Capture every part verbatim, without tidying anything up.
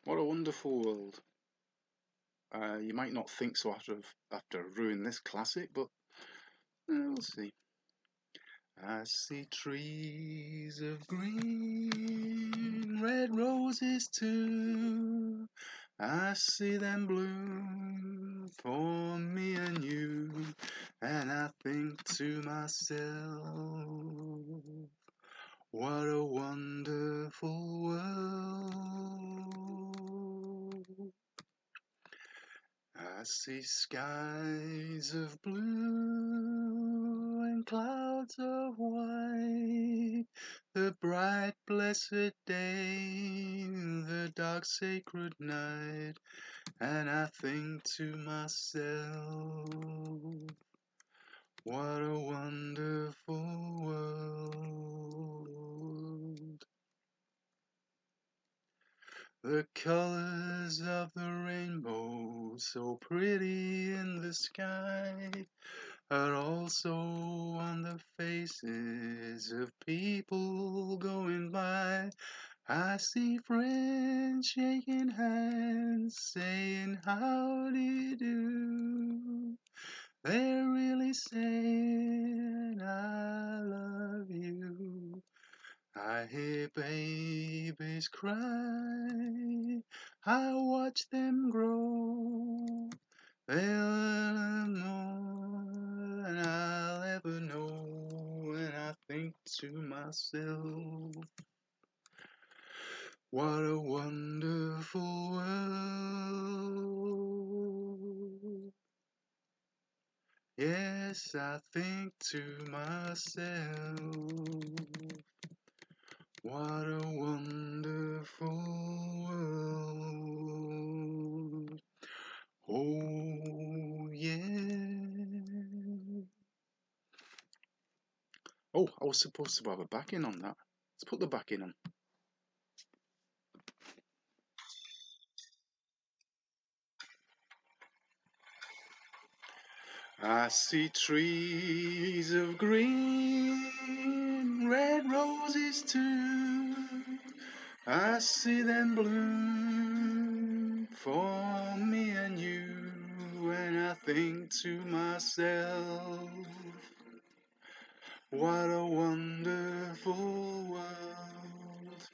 What a wonderful world. Uh, you might not think so after after ruining this classic, but uh, we'll see. I see trees of green, red roses too. I see them bloom for me and you, and I think to myself, what a wonderful world. I see skies of blue and clouds of white, the bright blessed day, the dark sacred night, and I think to myself, what a wonderful world. The colors of the rainbow, so pretty in the sky, are also on the faces of people going by. I see friends shaking hands, saying how do you do. They're really saying I love you. I hear babies cry, I watch them grow. They'll learn more than I'll ever know, and I think to myself, what a wonderful world. Yes, I think to myself, what a wonderful world. Oh, yeah. Oh, I was supposed to have a backing on that. Let's put the backing on. I see trees of green, red roses too. I see them bloom for me and you, and I think to myself, what a wonderful world.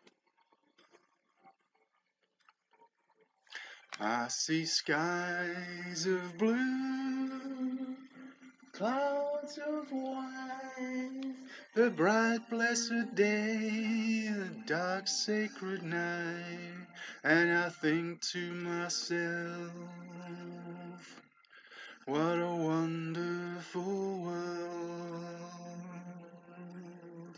I see skies of blue, clouds of white, the bright blessed day, the dark sacred night, and I think to myself, what a wonderful world.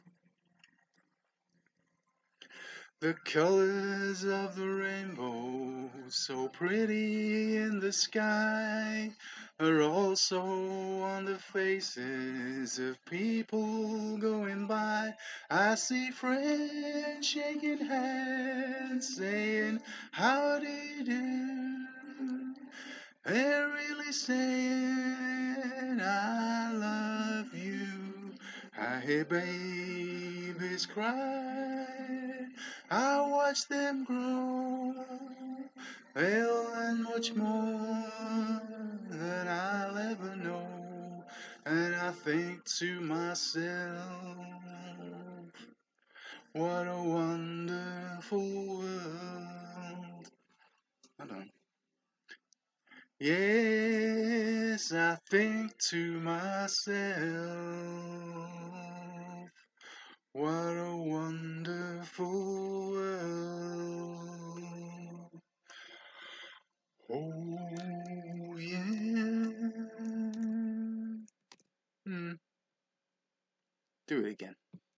The colors of the rainbow, so pretty in the sky, are also on the faces of people going by. I see friends shaking hands, saying, how do you do? They're really saying, I love you. I hear babies cry, I watch them grow. They'll learn much more than I'll ever know. And I think to myself, what a wonderful world. I don't know. Yes, I think to myself, what a wonderful world. Oh.